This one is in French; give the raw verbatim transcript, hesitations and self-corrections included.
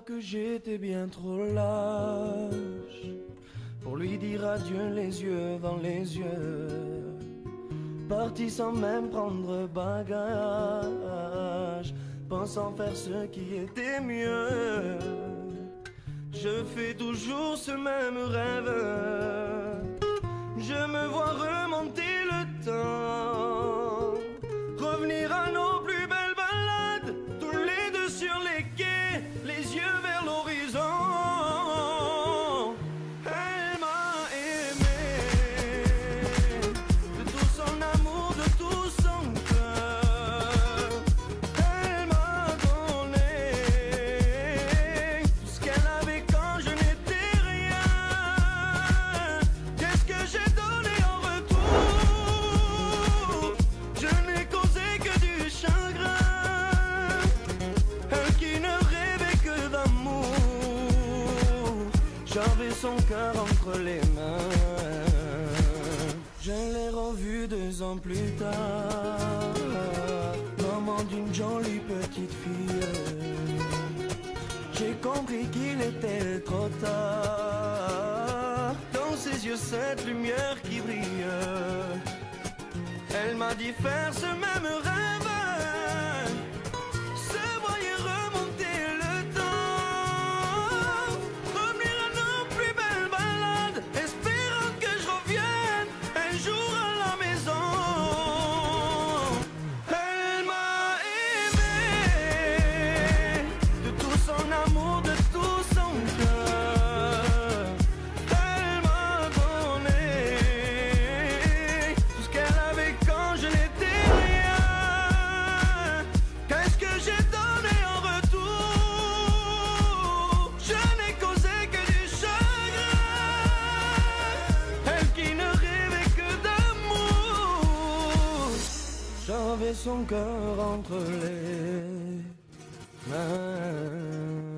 que j'étais bien trop lâche pour lui dire adieu les yeux dans les yeux. Parti sans même prendre bagage, pensant faire ce qui était mieux. Je fais toujours ce même rêve, je me vois remonter le temps, revenir à nos plus belles balades, tous les deux sur les quais, les yeux vers l'horizon. Elle m'a aimé de tout son amour, de tout son cœur. Elle m'a donné tout ce qu'elle avait quand je n'étais rien. Qu'est-ce que j'ai donné en retour? Je n'ai causé que du chagrin. Elle qui ne rêvait que d'amour, j'avais son cœur entre les mains. Je l'ai revu deux ans plus tard, maman d'une jolie petite fille. J'ai compris qu'il était trop tard, dans ses yeux cette lumière qui brille. Elle m'a dit faire ce même rêve, se voyait remonter le temps, revenir à nos plus belles balades, espérant que je revienne un jour à la maison. Elle m'a aimé de tout son amour, de tout son cœur. Elle m'a donné tout ce qu'elle avait quand je n'étais rien. Qu'est-ce que j'ai donné en retour? Je n'ai causé que du chagrin. Elle qui ne rêvait que d'amour, j'avais son cœur entre les mains.